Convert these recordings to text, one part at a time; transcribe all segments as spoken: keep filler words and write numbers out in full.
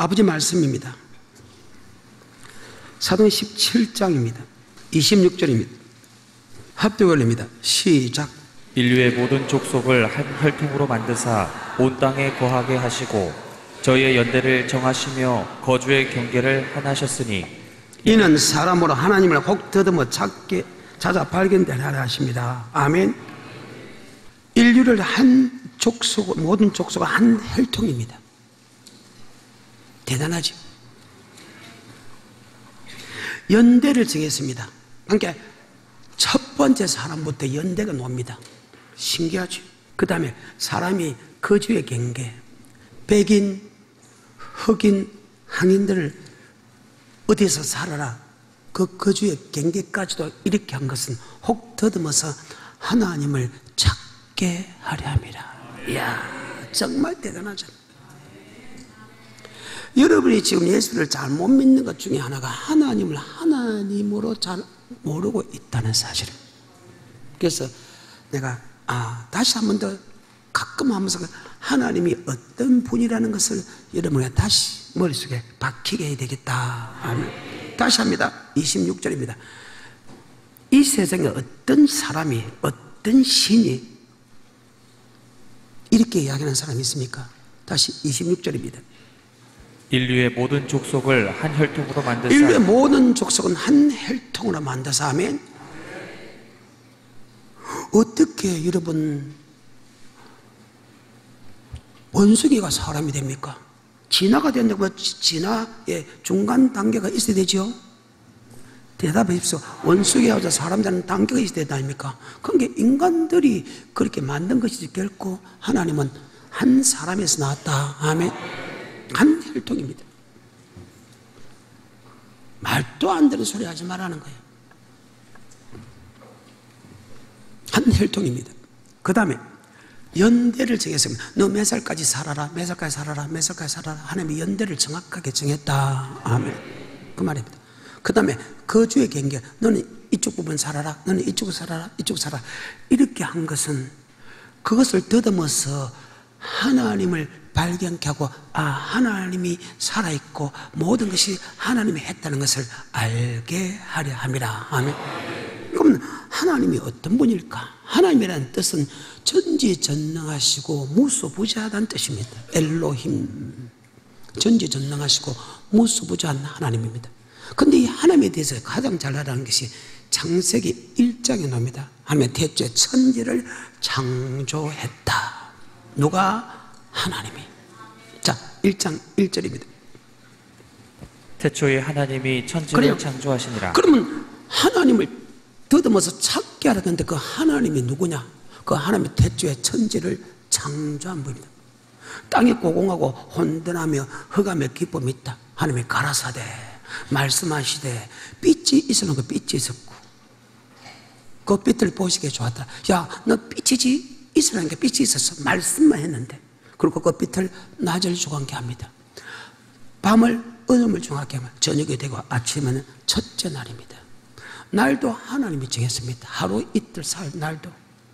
아버지 말씀입니다. 사도행 십칠 장입니다. 이십육 절입니다. 합독 올립니다. 시작. 인류의 모든 족속을 한 혈통으로 만드사 온 땅에 거하게 하시고 저희의 연대를 정하시며 거주의 경계를 하나셨으니 이는 사람으로 하나님을 혹 더듬어 찾게 찾아 발견되게 하려 하십니다. 아멘. 인류를 한 족속, 모든 족속은 한 혈통입니다. 대단하죠. 연대를 정했습니다. 그러니까 첫 번째 사람부터 연대가 놉니다. 신기하죠. 그 다음에 사람이 거주의 경계, 백인, 흑인, 항인들을 어디서 살아라, 그 거주의 경계까지도 이렇게 한 것은 혹 더듬어서 하나님을 찾게 하려 함이라. 이야, 정말 대단하잖아요. 여러분이 지금 예수를 잘 못 믿는 것 중에 하나가 하나님을 하나님으로 잘 모르고 있다는 사실입니다. 그래서 내가 아 다시 한 번 더 가끔 하면서 하나님이 어떤 분이라는 것을 여러분이 다시 머릿속에 박히게 해야 되겠다. 아멘. 다시 합니다. 이십육 절입니다. 이 세상에 어떤 사람이, 어떤 신이 이렇게 이야기하는 사람이 있습니까? 다시 이십육 절입니다. 인류의 모든 족속을 한 혈통으로 만드사 인류의 모든 족속은 한 혈통으로 만드사. 아멘. 어떻게 여러분 원숭이가 사람이 됩니까? 진화가 된다고 진화의 중간 단계가 있어야 되죠. 대답해 주십시오. 원숭이하고 사람 되는 단계가 있어야 된다 아닙니까? 그러니까 인간들이 그렇게 만든 것이지 결코 하나님은 한 사람에서 나왔다. 아멘. 한 혈통입니다. 말도 안 되는 소리 하지 말라는 거예요. 한 혈통입니다. 그 다음에 연대를 정했습니다. 너 몇 살까지 살아라, 몇 살까지 살아라, 몇 살까지 살아라. 하나님이 연대를 정확하게 정했다. 아멘. 그 말입니다. 그 다음에 거주의 경계, 너는 이쪽 부분 살아라, 너는 이쪽으로 살아라, 이쪽 살아라. 이렇게 한 것은 그것을 더듬어서 하나님을 발견케 하고, 아, 하나님이 살아있고 모든 것이 하나님이 했다는 것을 알게 하려 함이라. 아멘. 그러면 하나님이 어떤 분일까? 하나님이라는 뜻은 전지전능하시고 무소부재하다는 뜻입니다. 엘로힘, 전지전능하시고 무소부재한 하나님입니다. 그런데 이 하나님에 대해서 가장 잘 알아가는 것이 창세기 일 장에 나옵니다. 하나님의 태초에 천지를 창조했다. 누가? 하나님이. 자, 일 장 일 절입니다. 태초에 하나님이 천지를 그래요. 창조하시니라. 그러면 하나님을 더듬어서 찾게 하려는데 그 하나님이 누구냐? 그 하나님의 태초에 천지를 창조한 분입니다. 땅이 고공하고 혼돈하며 흑암의 기쁨이 있다. 하나님이 가라사대 말씀하시되 빛이 있으면 그 빛이 있었고 그 빛을 보시기에 좋았다. 야, 너 빛이지? 있으라니까 빛이 있었어. 말씀만 했는데. 그리고 그 빛을 낮을 주관케 합니다. 밤을 어둠을 중하게 하면 저녁이 되고 아침에는 첫째 날입니다. 날도 하나님이 정했습니다. 하루 이틀 살 날도.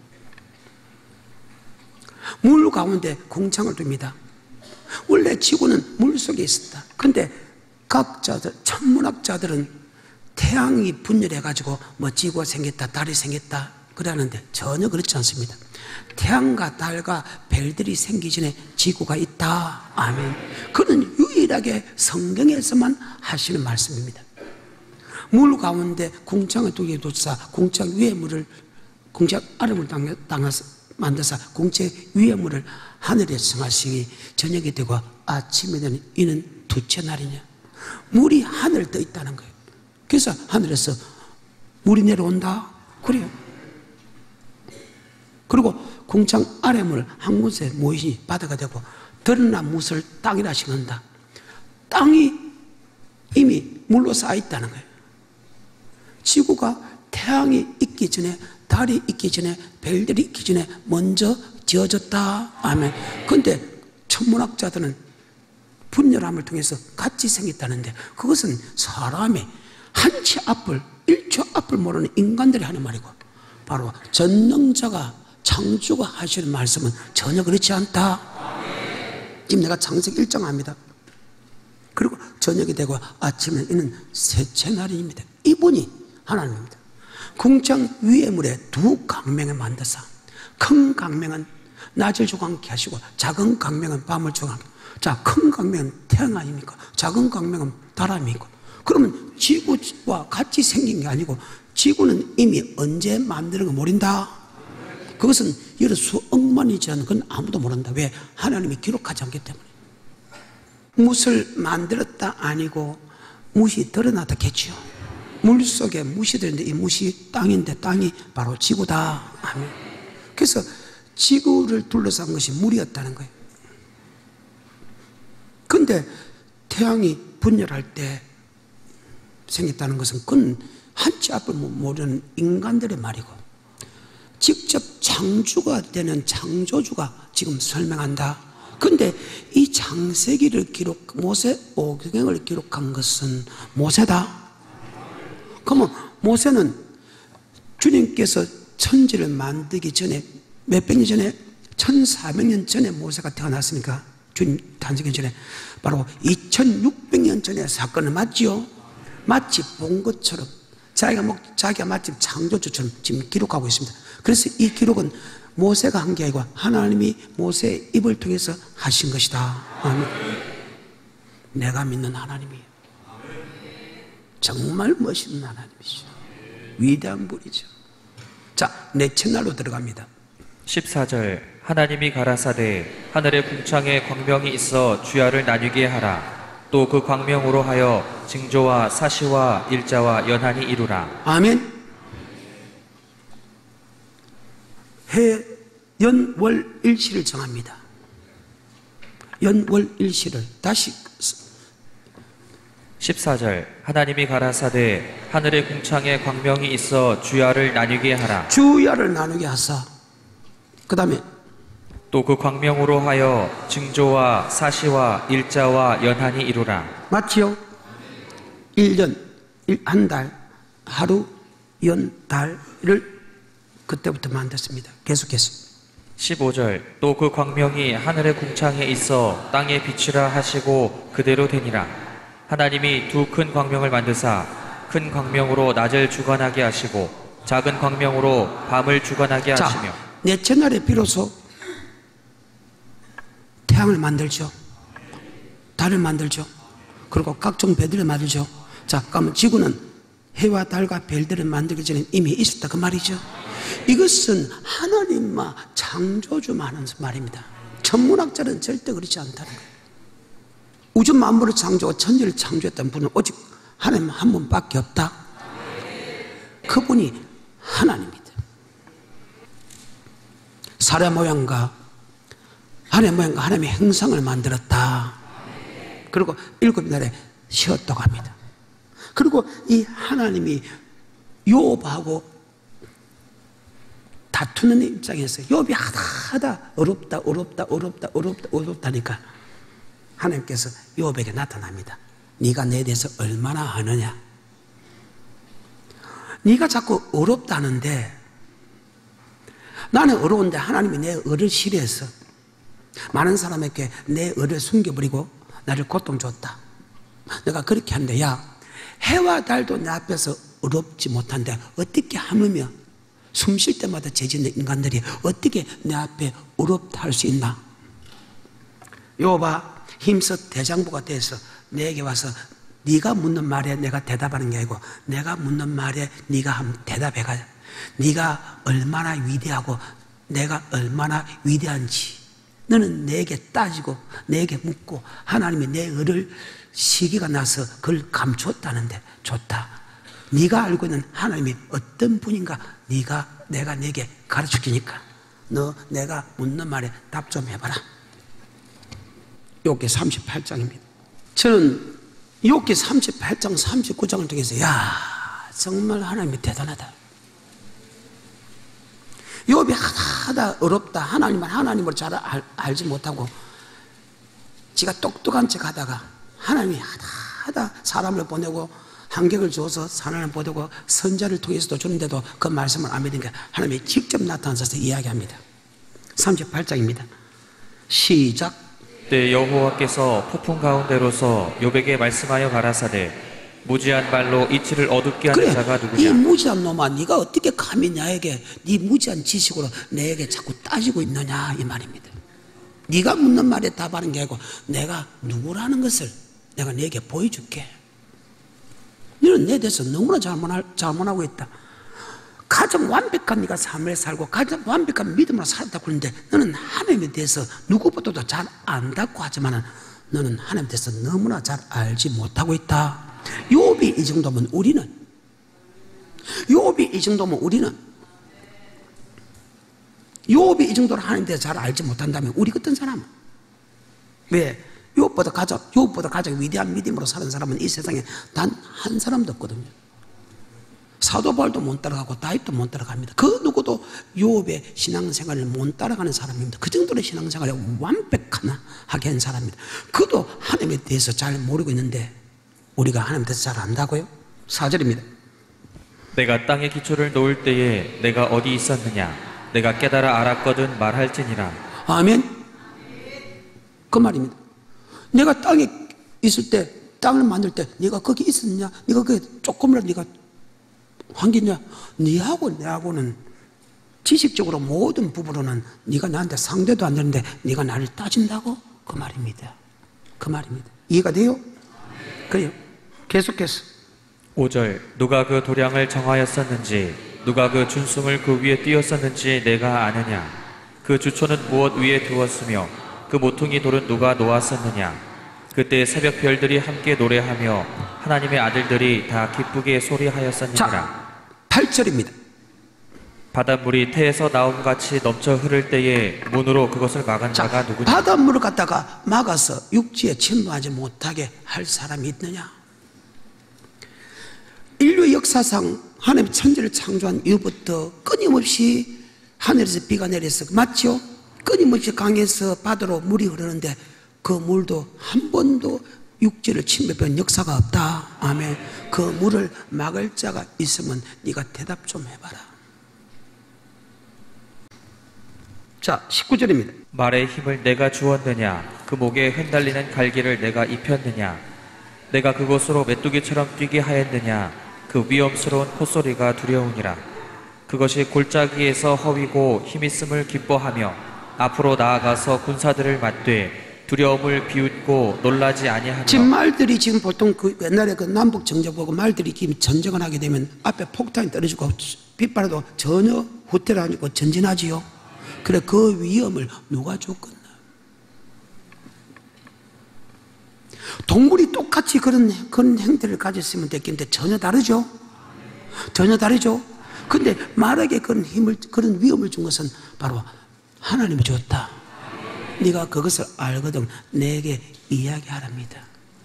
물 가운데 궁창을 둡니다. 원래 지구는 물 속에 있었다. 그런데 각자들, 천문학자들은 태양이 분열해가지고 뭐 지구가 생겼다, 달이 생겼다 그러는데 전혀 그렇지 않습니다. 태양과 달과 별들이 생기기 전에 지구가 있다. 아멘. 그는 유일하게 성경에서만 하시는 말씀입니다. 물 가운데 궁창을 두개 뒀사 궁창 위에 물을 궁창 아래물 당해서 만드사 궁창 위에 물을 하늘에 성하시니 저녁이 되고 아침이 되는 이는 두째 날이냐. 물이 하늘에 떠 있다는 거예요. 그래서 하늘에서 물이 내려온다. 그래요. 그리고 궁창 아래 물 한 곳에 모이니 바다가 되고 드러난 무엇을 땅이라 심는다. 땅이 이미 물로 쌓여 있다는 거예요. 지구가 태양이 있기 전에, 달이 있기 전에, 별들이 있기 전에 먼저 지어졌다. 아멘. 그런데 천문학자들은 분열함을 통해서 같이 생겼다는데 그것은 사람의 한 치 앞을, 일 초 앞을 모르는 인간들이 하는 말이고 바로 전능자가 창조가 하시는 말씀은 전혀 그렇지 않다. 지금 내가 창세기 일 장 합니다. 그리고 저녁이 되고 아침에 이는 셋째 날입니다. 이분이 하나님입니다. 궁창 위에 물에 두 강명을 만드사 큰 강명은 낮을 주관케 하시고 작은 강명은 밤을 주관케. 자, 큰 강명은 태양 아닙니까? 작은 강명은 달 아닙니까? 그러면 지구와 같이 생긴 게 아니고 지구는 이미 언제 만드는 거 모른다. 그것은 여러 수억만이 지난 건 아무도 모른다. 왜? 하나님이 기록하지 않기 때문에. 뭇을 만들었다 아니고 뭇이 드러나다 겠지요. 물속에 뭇이 들었는데 이 뭇이 땅인데 땅이 바로 지구다. 아멘. 그래서 지구를 둘러싼 것이 물이었다는 거예요. 근데 태양이 분열할 때 생겼다는 것은 그건 한치 앞을 모르는 인간들의 말이고 직접 창조가 되는 창조주가 지금 설명한다. 근데 이 창세기를 기록, 모세 오경을 기록한 것은 모세다. 그러면 모세는 주님께서 천지를 만들기 전에 몇백 년 전에 천사백 년 전에 모세가 태어났으니까 주님 탄생기 전에 바로 이천육백 년 전의 사건을 맞지요? 마치 본 것처럼 자기가, 뭐, 자기가 마치 창조주처럼 지금 기록하고 있습니다. 그래서 이 기록은 모세가 한 게 아니고 하나님이 모세의 입을 통해서 하신 것이다. 아멘. 내가 믿는 하나님이에요. 정말 멋있는 하나님이시죠. 위대한 분이죠. 자, 넷째 날로 들어갑니다. 십사 절 하나님이 가라사대 하늘의 궁창에 광명이 있어 주야를 나뉘게 하라. 또 그 광명으로 하여 징조와 사시와 일자와 연한이 이루라. 아멘. 해, 연, 월, 일시를 정합니다. 연, 월, 일시를 다시 십사 절 하나님이 가라사대 하늘의 궁창에 광명이 있어 주야를 나뉘게 하라. 주야를 나누게 하사. 그 다음에 또 그 광명으로 하여 징조와 사시와 일자와 연한이 이루라. 맞지요? 일 년, 한 달, 하루, 연, 달을 그때부터 만들었습니다. 계속해서 십오 절 또 그 광명이 하늘의 궁창에 있어 땅에 비치라 하시고 그대로 되니라. 하나님이 두 큰 광명을 만드사 큰 광명으로 낮을 주관하게 하시고 작은 광명으로 밤을 주관하게 자, 하시며. 넷째 날에 비로소 태양을 만들죠. 달을 만들죠. 그리고 각종 별들을 만들죠. 자, 그러면 지구는 해와 달과 별들을 만들기 전에 이미 있었다 그 말이죠. 이것은 하나님만 창조주만 하는 말입니다. 천문학자는 절대 그렇지 않다는 거예요. 우주 만물을 창조하고 천지를 창조했던 분은 오직 하나님 한 분밖에 없다. 그분이 하나님입니다. 사람 모양과 하나님 모양과 하나님의 형상을 만들었다. 그리고 일곱 날에 쉬었다고 합니다. 그리고 이 하나님이 욥하고 다투는 입장에서 욥이 하다 하다 어렵다 어렵다 어렵다 어렵다 어렵다니까 하나님께서 욥에게 나타납니다. 네가 내 대해서 얼마나 아느냐. 네가 자꾸 어렵다는데 나는 어려운데 하나님이 내 의를 싫어해서 많은 사람에게 내 의를 숨겨버리고 나를 고통 줬다. 내가 그렇게 하는데 야 해와 달도 내 앞에서 어렵지 못한데 어떻게 하며 숨 쉴 때마다 죄짓는 인간들이 어떻게 내 앞에 어렵다 할 수 있나. 욥아 힘써 대장부가 돼서 내게 와서 네가 묻는 말에 내가 대답하는 게 아니고 내가 묻는 말에 네가 한번 대답해가. 네가 얼마나 위대하고 내가 얼마나 위대한지 너는 내게 따지고 내게 묻고 하나님이 내 의를 시기가 나서 그걸 감추었다는데 좋다. 네가 알고 있는 하나님이 어떤 분인가 네가 내가 내게 가르쳐 주니까 너 내가 묻는 말에 답 좀 해봐라. 욥기 삼십팔 장입니다. 저는 욥기 삼십팔 장 삼십구 장을 통해서 야 정말 하나님이 대단하다. 욥이 하다 하다 어렵다 하나님을 하나님을 잘 알, 알지 못하고 지가 똑똑한 척 하다가 하나님이 하다 하다 사람을 보내고 한격을 줘서 사람을 보내고 선자를 통해서도 주는데도 그 말씀을 안 믿는 게 하나님이 직접 나타나서 이야기합니다. 삼십팔 장입니다. 시작. 그때 여호와께서 폭풍 가운데로서 욥에게 말씀하여 가라사대 무지한 말로 이치를 어둡게 하는 그래, 자가 이 누구냐? 무지한 놈아, 네가 어떻게 감히 나에게 네 무지한 지식으로 내게 자꾸 따지고 있느냐 이 말입니다. 네가 묻는 말에 답하는 게 아니고 내가 누구라는 것을 내가 네게 보여줄게. 너는 내 대해서 너무나 잘못할, 잘못하고 있다. 가장 완벽한 네가 삶을 살고 가장 완벽한 믿음으로 살았다고 그러는데 너는 하나님에 대해서 누구보다도 잘 안다고 하지만 너는 하나님에 대해서 너무나 잘 알지 못하고 있다. 욥이 이 정도면 우리는 욥이 이 정도면 우리는 욥이 이 정도로 하나님에 대해서 잘 알지 못한다면 우리 같은 사람은 왜? 욥보다 가장, 욥보다 가장 위대한 믿음으로 사는 사람은 이 세상에 단 한 사람도 없거든요. 사도 바울도 못 따라가고 다윗도 못 따라갑니다. 그 누구도 욥의 신앙생활을 못 따라가는 사람입니다. 그 정도로 신앙생활을 완벽하게 한 사람입니다. 그도 하나님에 대해서 잘 모르고 있는데 우리가 하나님에 대해서 잘 안다고요? 사 절입니다. 내가 땅에 기초를 놓을 때에 내가 어디 있었느냐? 내가 깨달아 알았거든 말할지니라. 아멘. 그 말입니다. 내가 땅에 있을 때, 땅을 만들 때 네가 거기 있었냐? 네가 거기 조금이라도 네가 한겠냐? 네하고 내하고는 지식적으로 모든 부분으로는 네가 나한테 상대도 안 되는데 네가 나를 따진다고? 그 말입니다. 그 말입니다. 이해가 돼요? 그래요. 계속해서 오 절 누가 그 도량을 정하였었는지 누가 그 준승을 그 위에 띄었었는지 내가 아느냐? 그 주초는 무엇 위에 두었으며 그 모퉁이 돌은 누가 놓았었느냐? 그때 새벽 별들이 함께 노래하며 하나님의 아들들이 다 기쁘게 소리하였었느니라. 자, 팔 절입니다. 바닷물이 태에서 나옴같이 넘쳐 흐를 때에 문으로 그것을 막은 자, 자가 누구냐? 바닷물을 갖다가 막아서 육지에 침투하지 못하게 할 사람이 있느냐? 인류 역사상 하나님 천지를 창조한 이후부터 끊임없이 하늘에서 비가 내려서 맞죠? 끊임없이 강에서 바다로 물이 흐르는데 그 물도 한 번도 육지를 침범한 역사가 없다. 아멘. 그 물을 막을 자가 있으면 네가 대답 좀 해봐라. 자, 십구 절입니다. 말의 힘을 내가 주었느냐? 그 목에 흩날리는 갈기를 내가 입혔느냐? 내가 그곳으로 메뚜기처럼 뛰게 하였느냐? 그 위험스러운 콧소리가 두려우니라. 그것이 골짜기에서 허위고 힘있음을 기뻐하며 앞으로 나아가서 군사들을 맞되 두려움을 비웃고 놀라지 아니하며. 지금 말들이 지금 보통 그 옛날에 그 남북 정전 보고 말들이 지금 전쟁을 하게 되면 앞에 폭탄이 떨어지고 빗바라도 전혀 후퇴를 하고 전진하지요. 그래 그 위험을 누가 줬겠나? 동물이 똑같이 그런 그런 행태를 가졌으면 됐겠는데 전혀 다르죠. 전혀 다르죠. 근데 말에게 그런 힘을 그런 위험을 준 것은 바로 하나님이 줬다. 네가 그것을 알거든 내게 이야기하랍니다.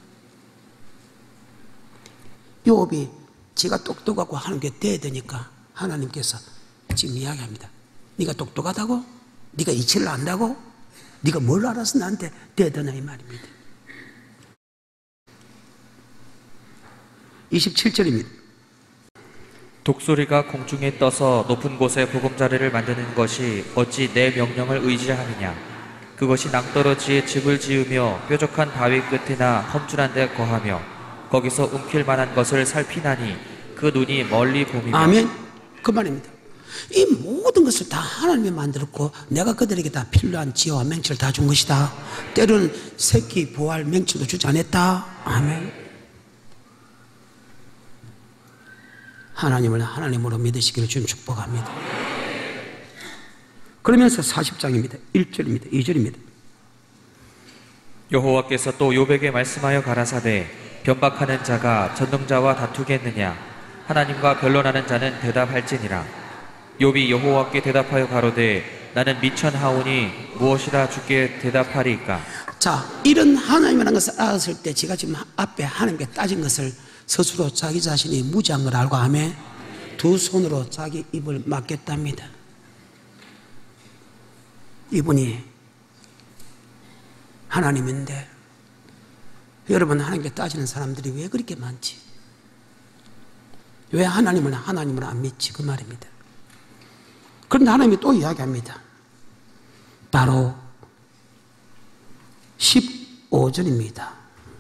욥이 지가 똑똑하고 하나님께 대되니까 하나님께서 지금 이야기합니다. 네가 똑똑하다고? 네가 이치를 안다고? 네가 뭘 알아서 나한테 대드나 이 말입니다. 이십칠 절입니다. 독수리가 공중에 떠서 높은 곳에 보금자리를 만드는 것이 어찌 내 명령을 의지하느냐? 그것이 낭떠러지에 집을 지으며 뾰족한 바위 끝이나 험준한 데 거하며 거기서 움킬 만한 것을 살피나니 그 눈이 멀리 봄이며. 아멘. 그 말입니다. 이 모든 것을 다 하나님이 만들었고 내가 그들에게 다 필요한 지혜와 맹치를 다 준 것이다. 때로는 새끼 부활 맹치도 주지 않았다. 아멘. 하나님을 하나님으로 믿으시기를 주님 축복합니다. 그러면서 사십 장입니다. 일 절입니다. 이 절입니다. 여호와께서 또 욥에게 말씀하여 가라사대 변박하는 자가 전능자와 다투겠느냐? 하나님과 변론하는 자는 대답할지니라. 욥이 여호와께 대답하여 가로되 나는 미천하오니 무엇이라 주께 대답하리이까? 자, 이런 하나님이라는 것을 알았을 때 제가 지금 앞에 하나님께 따진 것을 스스로 자기 자신이 무지한 걸 알고 하며 두 손으로 자기 입을 막겠답니다. 이분이 하나님인데 여러분 하나님께 따지는 사람들이 왜 그렇게 많지? 왜 하나님을 하나님을 안 믿지? 그 말입니다. 그런데 하나님이 또 이야기합니다. 바로 십오 절입니다.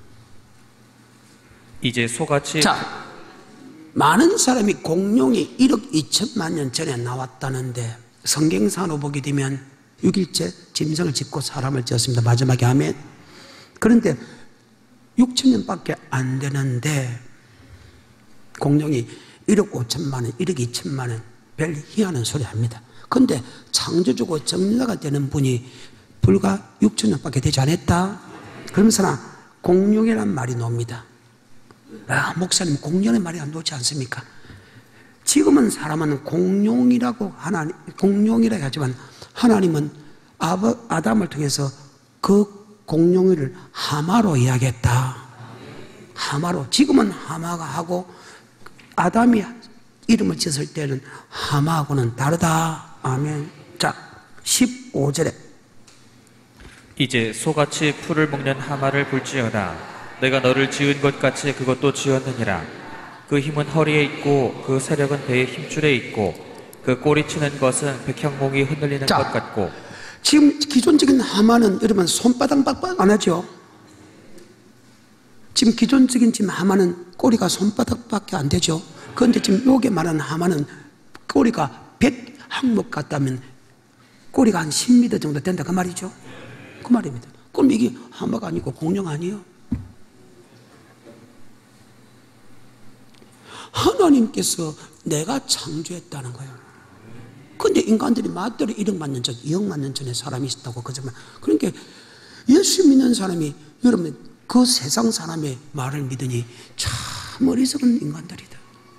이제 소같이 자, 많은 사람이 공룡이 일억 이천만 년 전에 나왔다는데 성경상으로 보게 되면 육 일째 짐승을 짓고 사람을 지었습니다. 마지막에 아멘. 그런데 육천 년밖에 안 되는데 공룡이 일억 오천만 원, 일억 이천만 원 별 희한한 소리 합니다. 그런데 창조주고 정리자가 되는 분이 불과 육천 년밖에 되지 않았다. 그러면서 공룡이란 말이 나옵니다. 아, 목사님 공룡의 말이 안 나오지 않습니까? 지금은 사람은 공룡이라고 하나님, 공룡이라고 하지만 하나님은 아버, 아담을 통해서 그 공룡을 하마로 이야기했다. 하마로. 지금은 하마가 하고 아담이 이름을 지었을 때는 하마하고는 다르다. 아멘. 자, 십오 절에 이제 소같이 풀을 먹는 하마를 볼지어다. 내가 너를 지은 것 같이 그것도 지었느니라. 그 힘은 허리에 있고 그 세력은 배의 힘줄에 있고 그 꼬리치는 것은 백향목이 흔들리는 자, 것 같고. 지금 기존적인 하마는 여러분 손바닥밖에 안 하죠. 지금 기존적인 지금 하마는 꼬리가 손바닥밖에 안 되죠. 그런데 지금 요게 말하는 하마는 꼬리가 백 항목 같다면 꼬리가 한 십 미터 정도 된다 그 말이죠. 그 말입니다. 그럼 이게 하마가 아니고 공룡 아니에요? 하나님께서 내가 창조했다는 거예요. 근데 인간들이 맞대로 일억만 년 전, 이억만 년 전에 사람이 있었다고 그러지만, 그러니까 예수 믿는 사람이, 여러분, 그 세상 사람의 말을 믿으니 참 어리석은 인간들이다.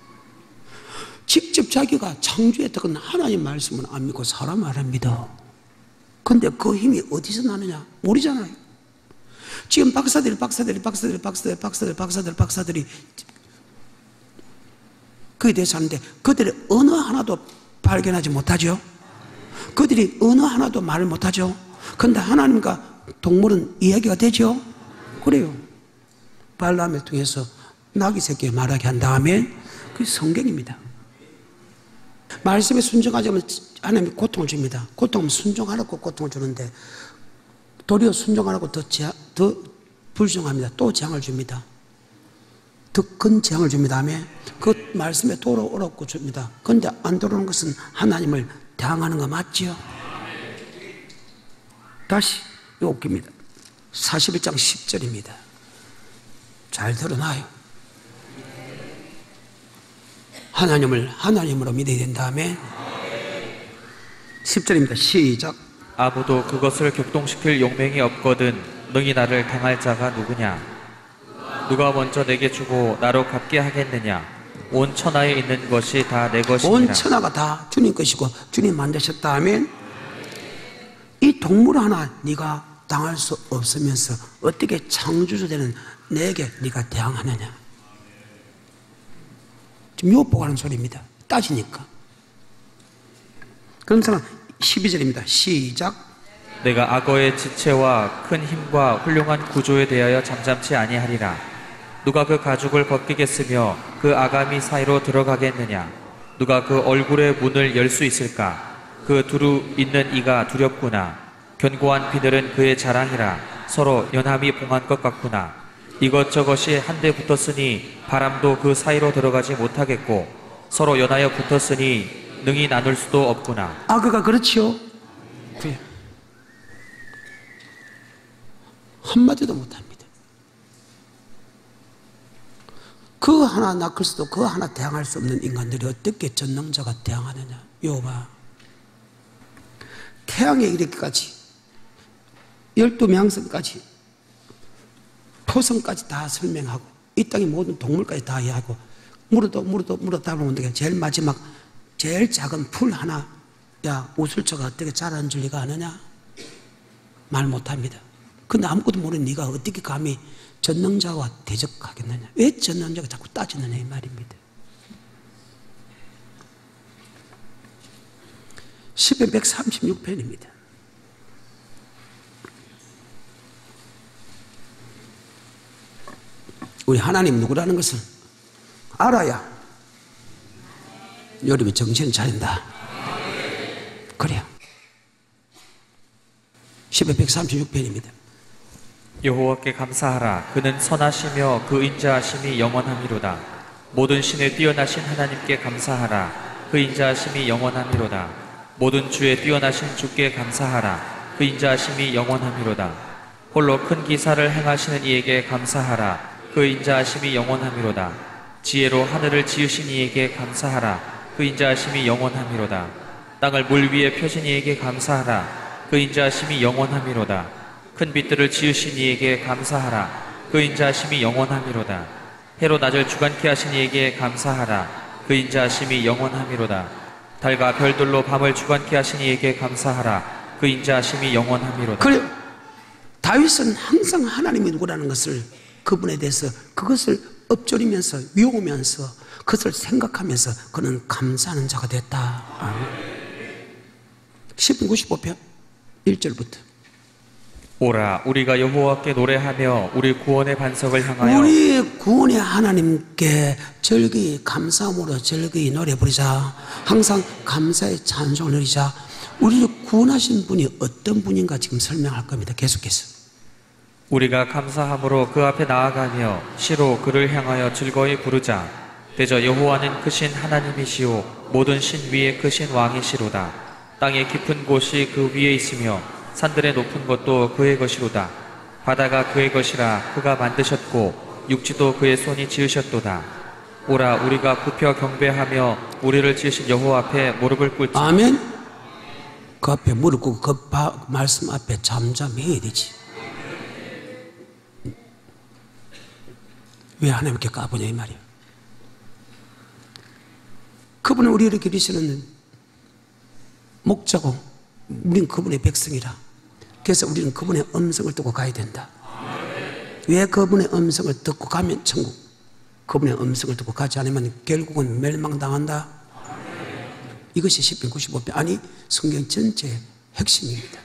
직접 자기가 창조했다는 하나님 말씀은 안 믿고 사람 말을 믿어. 근데 그 힘이 어디서 나느냐? 모르잖아요. 지금 박사들이, 박사들이, 박사들이, 박사들이, 박사들이, 박사들이, 박사들이 그에 대해서 하는데 그들의 어느 하나도 발견하지 못하죠. 그들이 어느 하나도 말을 못하죠. 그런데 하나님과 동물은 이야기가 되죠. 그래요. 발람을 통해서 나귀 새끼에 말하게 한 다음에 그게 성경입니다. 말씀에 순종하지 않으면 하나님이 고통을 줍니다. 고통은 순종하라고 고통을 주는데 도리어 순종하라고 더, 제, 더 불순종합니다. 또 재앙을 줍니다. 더 큰 재앙을 줍니다. 아멘. 그 말씀에 돌아오라고 줍니다. 그런데 안 돌아오는 것은 하나님을 대항하는 거 맞지요? 다시 옵깁니다. 사십일 장 십 절입니다. 잘 들어놔요. 하나님을 하나님으로 믿어야 된 다음에 십 절입니다. 시작. 아무도 그것을 격동시킬 용맹이 없거든 능히 나를 당할 자가 누구냐? 누가 먼저 내게 주고 나로 갚게 하겠느냐? 온 천하에 있는 것이 다 내 것이니라. 온 천하가 다 주님 것이고 주님 만드셨다 하면 이 동물 하나 네가 당할 수 없으면서 어떻게 창조주 되는 내게 네가 대항하느냐? 지금 요복하는 소리입니다. 따지니까. 그러면서 십이 절입니다. 시작. 내가 악어의 지체와 큰 힘과 훌륭한 구조에 대하여 잠잠치 아니하리라. 누가 그 가죽을 벗기겠으며 그 아가미 사이로 들어가겠느냐? 누가 그 얼굴의 문을 열 수 있을까? 그 두루 있는 이가 두렵구나. 견고한 비늘은 그의 자랑이라. 서로 연함이 봉한 것 같구나. 이것저것이 한데 붙었으니 바람도 그 사이로 들어가지 못하겠고 서로 연하여 붙었으니 능히 나눌 수도 없구나. 악어가 그렇지요? 그래. 한마디도 못합니다. 그 하나 낚을 수도 그 하나 대항할 수 없는 인간들이 어떻게 전능자가 대항하느냐? 요봐. 태양에 이르기까지 열두 명성까지 토성까지 다 설명하고 이 땅의 모든 동물까지 다 이해하고 물어도 물어도 물었다 보면 제일 마지막 제일 작은 풀 하나 야 우슬초가 어떻게 자라는 줄 네가 아느냐? 말 못합니다. 근데 아무것도 모르는 네가 어떻게 감히 전능자와 대적하겠느냐? 왜 전능자가 자꾸 따지느냐 이 말입니다. 시편 백삼십육 편입니다. 우리 하나님 누구라는 것을 알아야 여러분이 정신을 차린다. 그래요. 시편 백삼십육 편입니다. 여호와께 감사하라. 그는 선하시며 그 인자하심이 영원함이로다. 모든 신에 뛰어나신 하나님께 감사하라. 그 인자하심이 영원함이로다. 모든 주에 뛰어나신 주께 감사하라. 그 인자하심이 영원함이로다. 홀로 큰 기사를 행하시는 이에게 감사하라. 그 인자하심이 영원함이로다. 지혜로 하늘을 지으신 이에게 감사하라. 그 인자하심이 영원함이로다. 땅을 물 위에 펴신 이에게 감사하라. 그 인자하심이 영원함이로다. 큰 빛들을 지으신 이에게 감사하라. 그 인자하심이 영원함이로다. 해로 낮을 주관케 하신 이에게 감사하라. 그 인자하심이 영원함이로다. 달과 별들로 밤을 주관케 하신 이에게 감사하라. 그 인자하심이 영원함이로다. 그래, 다윗은 항상 하나님이 누구라는 것을, 그분에 대해서 그것을 엎조리면서 외우면서 그것을 생각하면서 그는 감사하는 자가 됐다. 시편 구십오 편 일 절부터. 오라, 우리가 여호와께 노래하며 우리 구원의 반석을 향하여 우리 구원의 하나님께 절기 감사함으로 절기 노래 부르자. 항상 감사의 찬송을 드리자. 우리를 구원하신 분이 어떤 분인가 지금 설명할 겁니다. 계속해서. 우리가 감사함으로 그 앞에 나아가며 시로 그를 향하여 즐거이 부르자. 대저 여호와는 크신 하나님이시오. 모든 신 위에 크신 왕이시로다. 땅의 깊은 곳이 그 위에 있으며 산들의 높은 것도 그의 것이로다. 바다가 그의 것이라 그가 만드셨고 육지도 그의 손이 지으셨도다. 오라, 우리가 굽혀 경배하며 우리를 지으신 여호와 앞에 무릎을 꿇자. 아멘. 그 앞에 무릎 꿇고 그 바, 말씀 앞에 잠잠해야 되지. 왜 하나님께 까보냐 이 말이야. 그분은 우리를 기르시는 목자고 우리는 그분의 백성이라. 그래서 우리는 그분의 음성을 듣고 가야 된다. 왜 그분의 음성을 듣고 가면 천국, 그분의 음성을 듣고 가지 않으면 결국은 멸망당한다. 이것이 시편 구십오 편, 아니 성경 전체의 핵심입니다.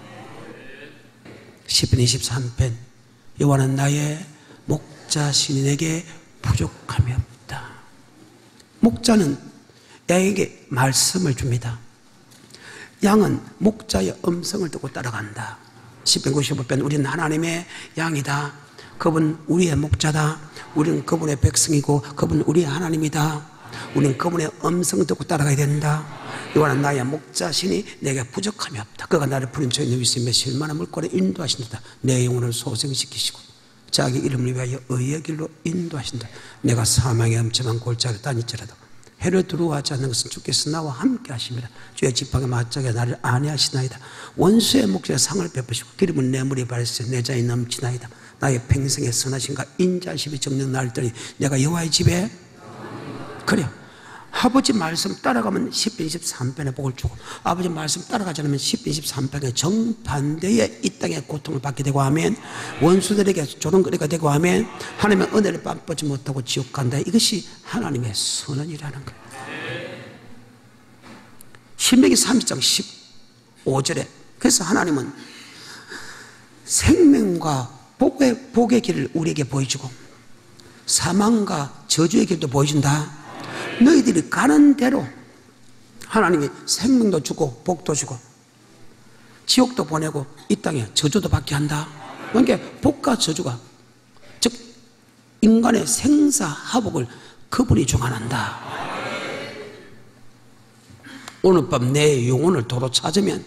시편 이십삼 편, 여호와는 나의 목자, 신인에게 부족함이 없다. 목자는 양에게 말씀을 줍니다. 양은 목자의 음성을 듣고 따라간다. 시편 구십오 편, 우리는 하나님의 양이다. 그분 우리의 목자다. 우리는 그분의 백성이고 그분 우리의 하나님이다. 우리는 그분의 음성을 듣고 따라가야 된다. 여호와는 나의 목자시니 내게 부족함이 없다. 그가 나를 푸른 저의 있으며 실만한 물가로 인도하신다. 내 영혼을 소생시키시고 자기 이름을 위하여 의의 길로 인도하신다. 내가 사망의 엄청난 골짜기를 다닐지라도 해를 두려워하지 않는 것은 주께서 나와 함께 하십니다. 주의 지팡이 맞짝에 나를 안위하시나이다. 원수의 목전에 상을 베푸시고 기름은 내 물이 발세 내 잔이 넘치나이다. 나의 평생의 선하신가 인자심이 정녕 나를 떠니 내가 여호와의 집에. 그래, 아버지 말씀 따라가면 시편 이십삼 편의 복을 주고 아버지 말씀 따라가지 않으면 시편 이십삼 편의 정반대의 이 땅의 고통을 받게 되고 하면 원수들에게 조롱거리가 되고 하면 하나님의 은혜를 맛보지 못하고 지옥 간다. 이것이 하나님의 선언이라는 거예요. 신명기 삼십 장 십오 절에 그래서 하나님은 생명과 복의, 복의 길을 우리에게 보여주고 사망과 저주의 길도 보여준다. 너희들이 가는 대로 하나님이 생명도 주고 복도 주고 지옥도 보내고 이 땅에 저주도 받게 한다. 그러니까 복과 저주가, 즉 인간의 생사화복을 그분이 주관한다. 오늘 밤 내 영혼을 도로 찾으면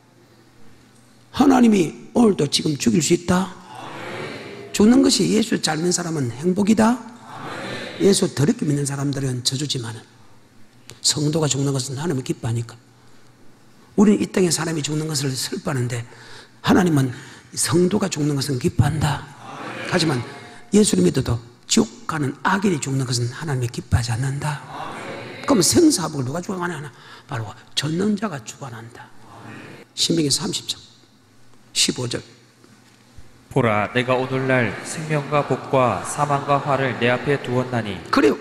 하나님이 오늘도 지금 죽일 수 있다. 죽는 것이 예수를 잘 믿는 사람은 행복이다. 예수 더럽게 믿는 사람들은 저주지만 성도가 죽는 것은 하나님을 기뻐하니까. 우리는 이 땅에 사람이 죽는 것을 슬퍼하는데 하나님은 성도가 죽는 것은 기뻐한다. 하지만 예수를 믿어도 지옥 가는 악인이 죽는 것은 하나님이 기뻐하지 않는다. 그럼 생사복을 누가 주관하나? 바로 전능자가 주관한다. 신명기 삼십 장 십오 절. 보라, 내가 오늘날 생명과 복과 사망과 화를 내 앞에 두었나니. 그래요.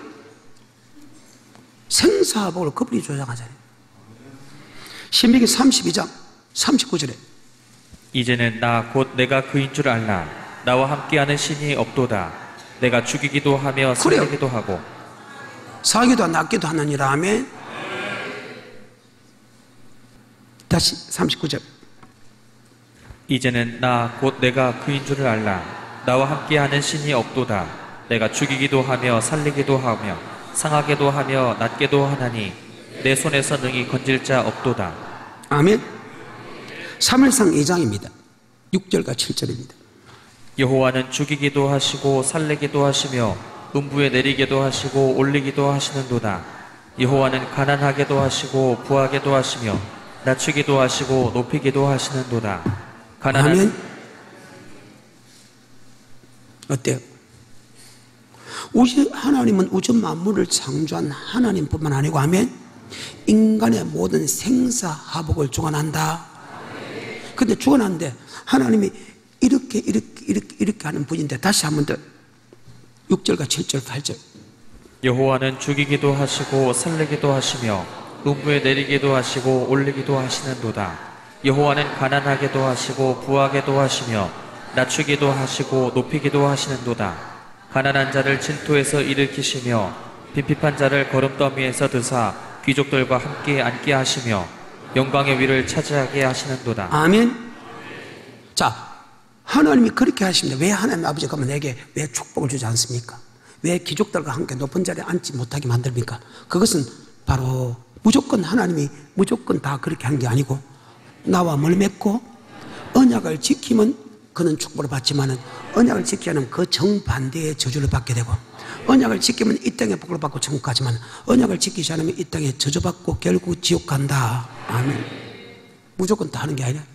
생사복을 그분이 조장하잖아요. 신명기 삼십이 장 삼십구 절에 이제는 나 곧 내가 그인 줄 알라. 나와 함께하는 신이 없도다. 내가 죽이기도 하며 살리기도 하고 사기도 낫기도 하느니라. 아멘. 다시 삼십구 절. 이제는 나 곧 내가 그인 줄을 알라. 나와 함께하는 신이 없도다. 내가 죽이기도 하며 살리기도 하며 상하게도 하며 낫게도 하나니 내 손에서 능히 건질 자 없도다. 아멘. 사무엘상 이 장입니다. 육 절과 칠 절입니다. 여호와는 죽이기도 하시고 살리기도 하시며 음부에 내리게도 하시고 올리기도 하시는도다. 여호와는 가난하게도 하시고 부하게도 하시며 낮추기도 하시고 높이기도 하시는도다. 가난한 아멘. 어때요? 우주 하나님은 우주 만물을 창조한 하나님뿐만 아니고 아멘. 인간의 모든 생사화복을 주관한다. 근데 주관하는데 하나님이 이렇게 이렇게 이렇게 이렇게 하는 분인데 다시 한 번 더 육 절과 칠 절 팔 절. 여호와는 죽이기도 하시고 살리기도 하시며 음부에 내리기도 하시고 올리기도 하시는도다. 여호와는 가난하게도 하시고 부하게도 하시며 낮추기도 하시고 높이기도 하시는도다. 가난한 자를 진토에서 일으키시며 빈핍한 자를 거름더미에서 드사 귀족들과 함께 앉게 하시며 영광의 위를 차지하게 하시는도다. 아멘. 자, 하나님이 그렇게 하십니다. 왜 하나님 아버지 그러면 내게 왜 축복을 주지 않습니까? 왜 귀족들과 함께 높은 자리에 앉지 못하게 만듭니까? 그것은 바로 무조건 하나님이 무조건 다 그렇게 하는 게 아니고 나와 뭘 맺고 언약을 지키면 그는 축복을 받지만은 언약을 지키지 않으면 그 정반대의 저주를 받게 되고 언약을 지키면 이 땅에 복을 받고 천국 가지만 언약을 지키지 않으면 이 땅에 저주받고 결국 지옥 간다. 아멘. 무조건 다 하는 게 아니라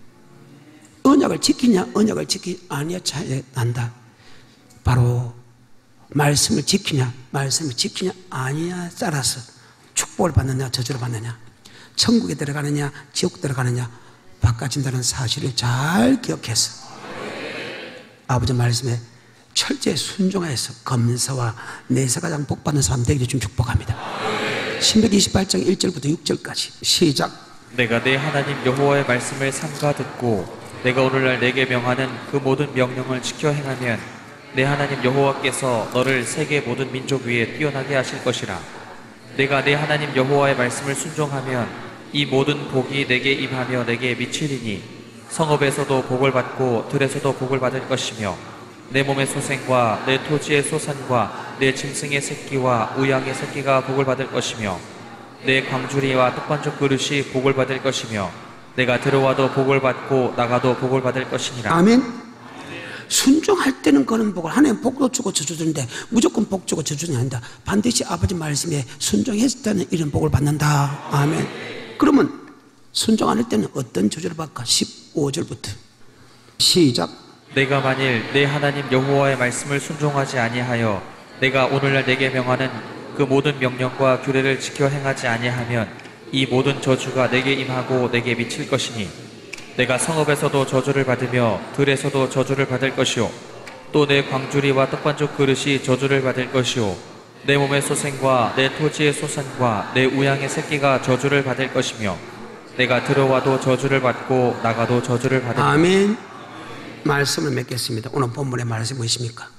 언약을 지키냐 언약을 지키지 아니냐 차이가 난다. 바로 말씀을 지키냐 말씀을 지키냐 아니냐 따라서 축복을 받느냐 저주를 받느냐 천국에 들어가느냐 지옥 들어가느냐 바꿔진다는 사실을 잘 기억해서 아버지 말씀에 철저히 순종해서 검사와 내사 가장 복받는 사람 되기를 좀 축복합니다. 신백이십팔 장 일 절부터 육 절까지 시작. 내가 내 하나님 여호와의 말씀을 삼가 듣고 내가 오늘날 내게 명하는 그 모든 명령을 지켜 행하면 내 하나님 여호와께서 너를 세계 모든 민족 위에 뛰어나게 하실 것이라. 내가 내 하나님 여호와의 말씀을 순종하면 이 모든 복이 내게 임하며 내게 미치리니 성읍에서도 복을 받고 들에서도 복을 받을 것이며 내 몸의 소생과 내 토지의 소산과 내 짐승의 새끼와 우양의 새끼가 복을 받을 것이며 내 광주리와 떡반죽 그릇이 복을 받을 것이며 내가 들어와도 복을 받고 나가도 복을 받을 것이니라. 아멘. 순종할 때는 그런 복을 하나님 복도 주고 저주 주는데 무조건 복 주고 저주는 아니다. 반드시 아버지 말씀에 순종했을 때는 이런 복을 받는다. 아멘. 그러면 순종 안 할 때는 어떤 저주를 받을까? 십오 절부터 시작. 내가 만일 내 하나님 여호와의 말씀을 순종하지 아니하여 내가 오늘날 내게 명하는 그 모든 명령과 규례를 지켜 행하지 아니하면 이 모든 저주가 내게 임하고 내게 미칠 것이니 내가 성읍에서도 저주를 받으며 들에서도 저주를 받을 것이요 또 내 광주리와 떡반죽 그릇이 저주를 받을 것이요 내 몸의 소생과 내 토지의 소산과 내 우양의 새끼가 저주를 받을 것이며 내가 들어와도 저주를 받고 나가도 저주를 받을 것이다. 아멘. 말씀을 맺겠습니다. 오늘 본문의 말씀이 무엇입니까?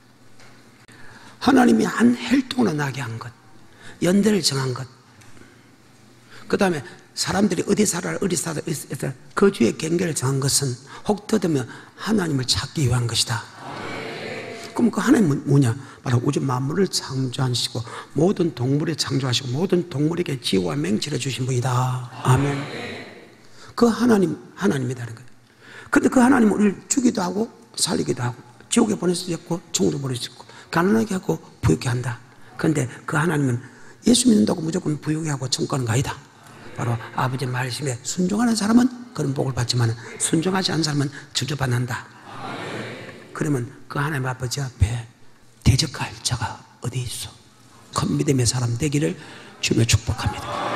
하나님이 한 해를 동안 나게 한 것, 연대를 정한 것, 그 다음에 사람들이 어디 살아라 어디 살아라 거주의 경계를 정한 것은 혹 더듬면 하나님을 찾기 위한 것이다. 그럼 그 하나님은 뭐냐? 바로 우주 만물을 창조하시고 모든 동물을 창조하시고 모든 동물에게 지혜와 맹치를 주신 분이다. 아멘. 그 하나님, 하나님이라는 거예요. 근데 그 하나님은 우리를 주기도 하고 살리기도 하고 지옥에 보낼 수도 있고 천국에 보낼 수 있고 가난하게 하고 부유하게 한다. 그런데 그 하나님은 예수 믿는다고 무조건 부유하게 하고 천국 가는 거 아니다. 바로 아버지 말씀에 순종하는 사람은 그런 복을 받지만 순종하지 않는 사람은 저주받는다. 그러면 그 하나님 아버지 앞에 대적할 자가 어디 있어? 큰 믿음의 사람 되기를 주며 축복합니다.